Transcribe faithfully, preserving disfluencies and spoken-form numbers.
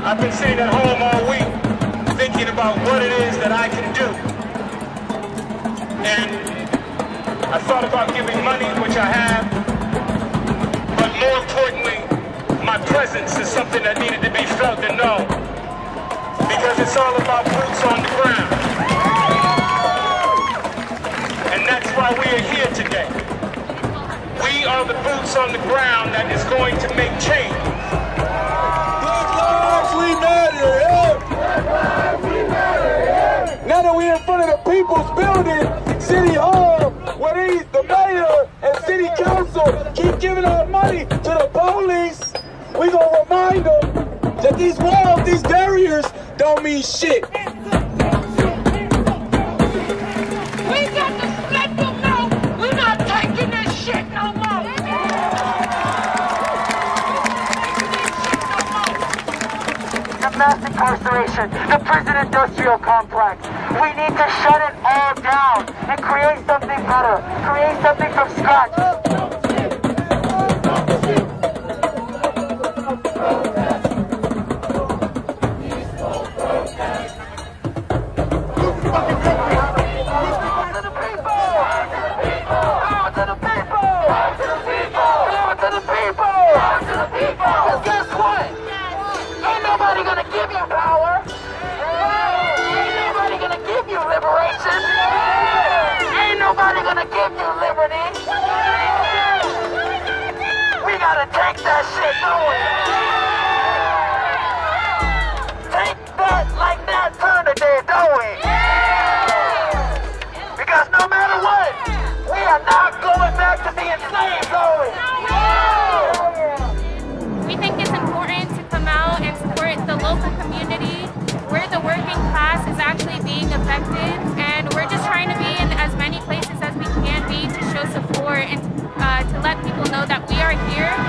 I've been sitting at home all week thinking about what it is that I can do. And I thought about giving money, which I have, but more importantly, my presence is something that needed to be felt and known, because it's all about boots on the ground. And that's why we are here today. We are the boots on the ground that is going to make change. Black lives, we matter, yeah. Black lives, we matter, yeah. Now that we're in front of the people's building, City Hall, where these, the mayor and city council keep giving our money to the police, we gonna remind them that these walls, these barriers, don't mean shit. Mass incarceration, the prison industrial complex. We need to shut it all down and create something better, create something from scratch. Take that shit going. Take that like that turn today, don't we? Because no matter what, we are not going back to being slaves, are we? We think it's important to come out and support the local community where the working class is actually being affected, and we're just trying to be in as many places as we can be to show support and uh, to let people know that we are here.